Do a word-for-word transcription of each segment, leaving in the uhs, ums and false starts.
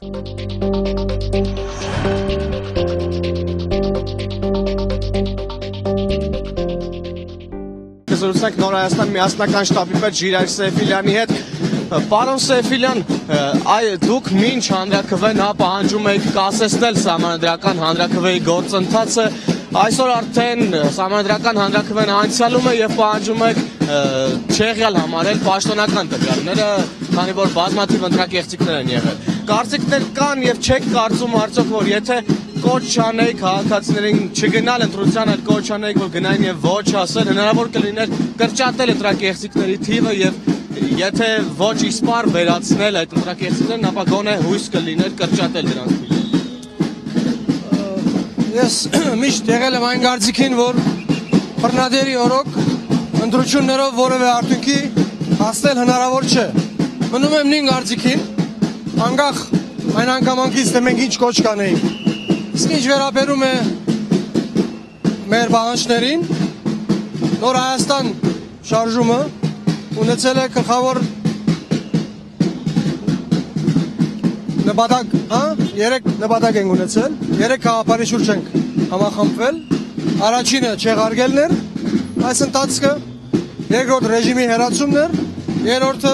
Զրուցենք Նոր Հայաստան միասնական շտաբի պետ Ժիրայր Սեֆիլյանի հետ։ Պարոն Սեֆիլյան, այ դուք մինչ հանրաքվեն հա պահանջում եք կասեցնել սահմանադրական հանրաքվեի գործընթացը, այսօր արդեն սահմանադրական հանրաքվեն անցյալում է եւ պահանջում եք չեղյալ համարել պաշտոնական տվյալները, քանի որ բազմաթիվ ընտրակեղծիքներ են եղել։ Կարծիքներ կան եւ չեք կարծում արդյոք որ եթե կոչ չանեիք քաղաքացիներին չգնալ ընտրության, այլ կոչ անեիք որ գնային եւ ոչ ասել, հնարավոր կլիներ կրճատել ընտրակեղծիքների թիվը եւ եթե ոչ իսպար վերացնել այդ ընտրակեղծիքներն, ապա գոնե հույս կլիներ կրճատել դրանց թիվը։ Ես միշտ եղել եմ այն կարծիքին, որ բռնադերի օրոք ընտրություններով որևէ արդյունքի հասնել հնարավոր չէ։ Մնում եմ նույն կարծիքին, անկախ այն անգամանքից թե մենք ինչ կոչ կանեինք։ Իսկ ինչ վերաբերում է մեր պահանջներին, Նոր Հայաստան շարժումը ունեցել է գլխավոր նպատակ, հա, երեք նպատակ ենք ունեցել, երեք գաղափարի շուրջ ենք համախմբվել, առաջինը չեղարկելն էր, այս ընթացքը, երկրորդ ռեժիմի հեռացումն էր, երրորդը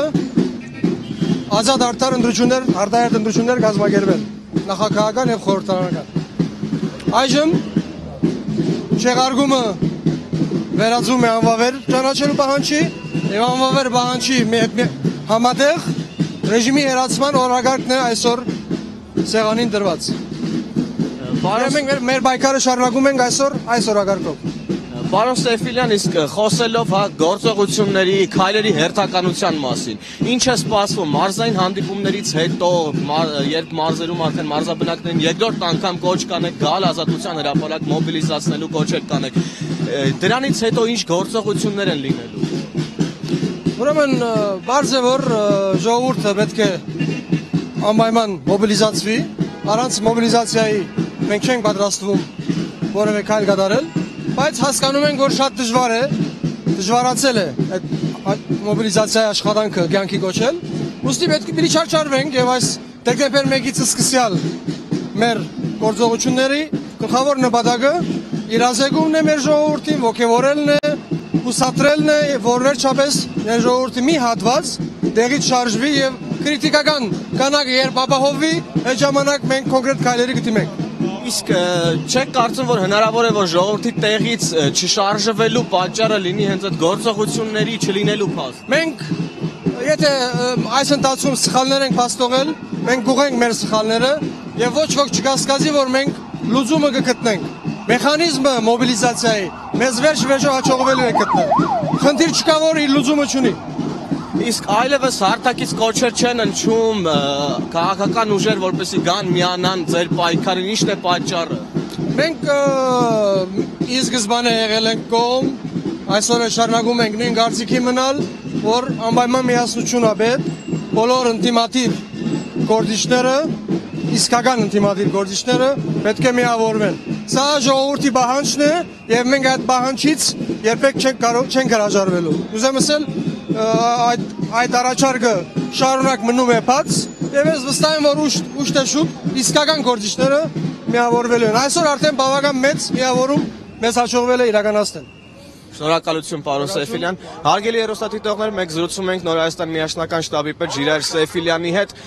ազատ արդար ընտրություններ, արտահերթ ընտրություններ կազմակերպել, նախագահական եւ խորհրդարանական։ Այժմ չեղարկումը վերածվում է անվավեր ճանաչելու պահանջի եւ անվավեր պահանջի համատեղ ռեժիմի հեռացման օրակարգն է այսօր սեղանին դրված։ Մենք մեր պայքարը շարունակում ենք այսօր այս օրակարգով։ Պարոն Սեֆիլյան, իսկ խոսելով հա գործողությունների, քայլերի հերթականության մասին, ինչ է սպասվում մարզային հանդիպումներից հետո, երբ մարզերում արդեն մարզաբնակներին երկրորդ անգամ կոչ կանեք գալ ազատության հրապարակ մոբիլիզացնելու կոչ եք կանեք, դրանից հետո ինչ գործողություններ են լինելու։ Ուրեմն բարձ է որ ժողովուրդը պետք է անպայման մոբիլիզացվի, առանց մոբիլիզացիայի մենք չենք պատրաստվում որևէ քայլ կատարել, բայց հասկանում ենք որ շատ դժվար է, դժվարացել է այդ մոբիլիզացիայի աշխատանքը կյանքի կոչել, ուստի պետք է պիտի չարչարվենք եւ այս դեկտեմբեր մեկից սկսյալ մեր գործողությունների գլխավոր նպատակը իրազեկումն է մեր ժողովրդին, ոգևորելն է, ուսատրելն է, որ վերջապես մեր ժողովրդի մի հատված տեղից շարժվի եւ քրիտիկական կանագը երբ ապահովվի, այդ ժամանակ մենք կոնկրետ քայլերի կդիմենք։ Իսկ չեք կարծում որ հնարավոր է որ ժողովրդի տեղից չշարժվելու պատճառը լինի հենց այդ գործողությունների չլինելու փաստ։ Մենք եթե այս ընթացքում սխալներ ենք փաստողել, մենք կուղենք մեր սխալները եւ ոչ ոք չկասկածի որ մենք լուծումը կգտնենք։ Մեխանիզմը մոբիլիզացիայի մեզ վերջ-վերջով հաջողվելու է գտնել։ Խնդիր չկա որ իր լուծումը չունի։ Իսկ այլևս հարթակից կոչեր չեն հնչում քաղաքական ուժեր, որպեսզի գան միանան ձեր պայքարին, ի՞նչն է պատճառը։ Մենք ի սկզբանե եղել ենք կողմ, այսօր շարունակում ենք նույն կարծիքի մնալ, որ անպայման միասնություն է պետք, բոլոր ինտիմատիվ գործիչները, իսկական ինտիմատիվ գործիչները պետք է միավորվեն։ Սա ժողովրդի պահանջն է եւ մենք այդ պահանջից երբեք չենք կարող չենք հրաժարվելու։ Ուզեմ ասել այդ այդ առաջարկը շարունակ մնում է բաց եւ ես վստահ եմ որ ուշ թե շուտ իսկական գործիչները միավորվելու են։ Այսօր արդեն բավական մեծ միավորում մեզ հաջողվել է իրականացնել։ Շնորհակալություն պարոն Սեֆիլյան։ Հարգելի հեռուստադիտողներ, մենք զրուցում ենք Նոր Հայաստան միասնական շտաբի պետ Ժիրայր Սեֆիլյանի հետ։